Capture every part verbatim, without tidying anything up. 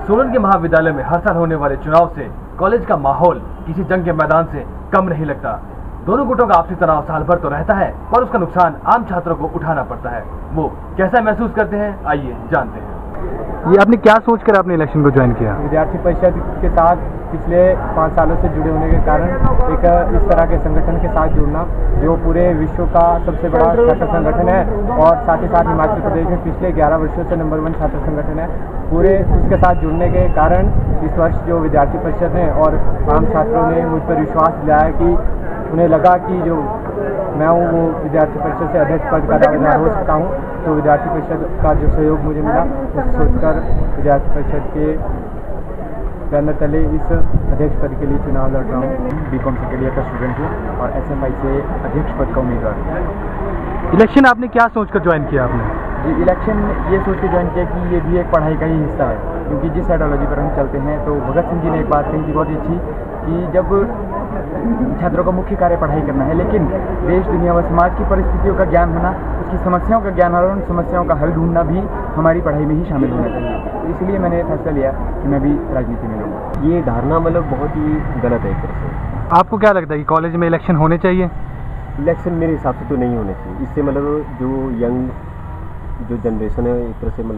सोलन के महाविद्यालय में हर साल होने वाले चुनाव से कॉलेज का माहौल किसी जंग के मैदान से कम नहीं लगता। दोनों गुटों का आपसी तनाव साल भर तो रहता है, पर उसका नुकसान आम छात्रों को उठाना पड़ता है। वो कैसा महसूस करते हैं, आइए जानते हैं। ये आपने क्या सोचकर आपने इलेक्शन को ज्वाइन किया? विद्यार्थी परिषद के साथ पिछले पाँच सालों से जुड़े होने के कारण एक इस तरह के संगठन के साथ जुड़ना जो पूरे विश्व का सबसे बड़ा छात्र संगठन है और साथ ही साथ हिमाचल प्रदेश में पिछले ग्यारह वर्षों से नंबर वन छात्र संगठन है, पूरे उसके साथ जुड़ने के कारण इस वर्ष जो विद्यार्थी परिषद है और आम छात्रों ने मुझ पर विश्वास दिलाया कि उन्हें लगा कि जो मैं हूँ वो विद्यार्थी परिषद से अध्यक्ष पद का दावेदार हो सकता हूँ। तो विद्यार्थी परिषद का जो सहयोग मुझे मिला उसे सोचकर विद्यार्थी परिषद के बैनर तले इस अध्यक्ष पद के लिए चुनाव लड़ रहा हूँ। बी कॉम सेकेंड ईयर का स्टूडेंट हूँ और एस एफ आई से अध्यक्ष पद का उम्मीदवार हूँ। इलेक्शन आपने क्या सोचकर ज्वाइन किया आपने? जी, इलेक्शन ये सोच के ज्वाइन किया कि ये भी एक पढ़ाई का ही हिस्सा है, क्योंकि जिस आइडियोलॉजी पर हम चलते हैं तो भगत सिंह जी ने एक बात कही थी बहुत अच्छी कि जब छात्रों का मुख्य कार्य पढ़ाई करना है, लेकिन देश दुनिया व समाज की परिस्थितियों का ज्ञान होना, उसकी समस्याओं का ज्ञान और उन समस्याओं का हल ढूंढना भी हमारी पढ़ाई में ही शामिल होना चाहिए। तो इसलिए मैंने फैसला लिया कि मैं भी राजनीति में लूँगा। ये धारणा मतलब बहुत ही गलत है एक तरह से। आपको क्या लगता है कि कॉलेज में इलेक्शन होने चाहिए? इलेक्शन मेरे हिसाब से तो नहीं होने चाहिए। इससे मतलब जो यंग जो जनरेशन है एक तरह से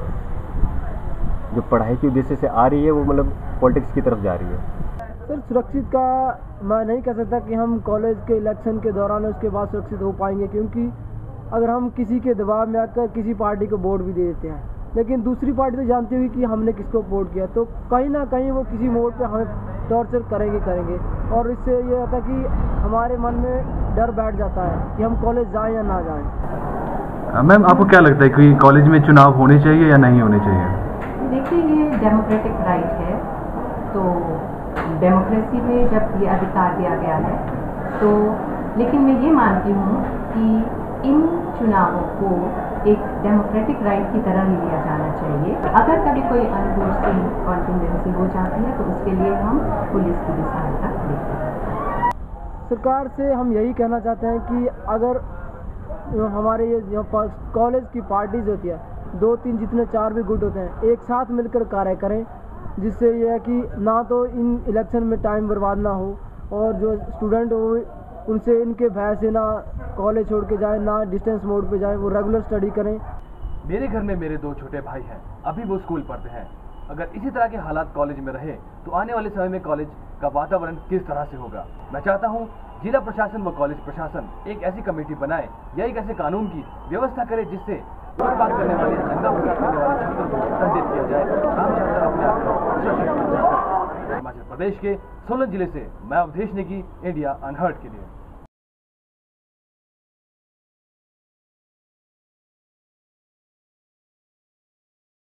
मतलब जो पढ़ाई के उद्देश्य से आ रही है वो मतलब पॉलिटिक्स की तरफ जा रही है। सर, सुरक्षित का मैं नहीं कह सकता कि हम कॉलेज के इलेक्शन के दौरान उसके बाद सुरक्षित हो पाएंगे, क्योंकि अगर हम किसी के दबाव में आकर किसी पार्टी को वोट भी दे देते हैं, लेकिन दूसरी पार्टी तो जानती हुई कि हमने किसको वोट किया, तो कहीं ना कहीं वो किसी मोड़ पे हमें टॉर्चर करेंगे करेंगे और इससे ये होता है कि हमारे मन में डर बैठ जाता है कि हम कॉलेज जाएँ या ना जाएँ। मैम, आपको क्या लगता है कि कॉलेज में चुनाव होने चाहिए या नहीं होने चाहिए? देखिए, ये डेमोक्रेटिक राइट है, तो डेमोक्रेसी में जब ये अधिकार दिया गया है तो, लेकिन मैं ये मानती हूँ कि इन चुनावों को एक डेमोक्रेटिक राइट की तरह ही लिया जाना चाहिए। अगर कभी कोई अनफोर्सिंग कॉन्टिजेंसी हो जाती है तो उसके लिए हम पुलिस की भी सहायता लेते हैं। सरकार से हम यही कहना चाहते हैं कि अगर हमारे ये जो कॉलेज की पार्टीज होती है, दो तीन जितने चार भी गुट होते हैं, एक साथ मिलकर कार्य करें, जिससे यह है कि ना तो इन इलेक्शन में टाइम बर्बाद ना हो और जो स्टूडेंट हो उनसे इनके भय से ना कॉलेज छोड़ के जाए, ना डिस्टेंस मोड पे जाए, वो रेगुलर स्टडी करें। मेरे घर में मेरे दो छोटे भाई हैं, अभी वो स्कूल पढ़ते हैं। अगर इसी तरह के हालात कॉलेज में रहे तो आने वाले समय में कॉलेज का वातावरण किस तरह से होगा। मैं चाहता हूँ जिला प्रशासन व कॉलेज प्रशासन एक ऐसी कमेटी बनाए या एक ऐसे कानून की व्यवस्था करे जिससे बात करने वाले, दंगा फसाद करने वाले छात्रों को दंडित किया जाए। आम छात्र अपने आप को सुरक्षित महसूस करें। हिमाचल प्रदेश के सोलन जिले से मैं अवधेश नेगी, इंडिया अनहर्ड के लिए।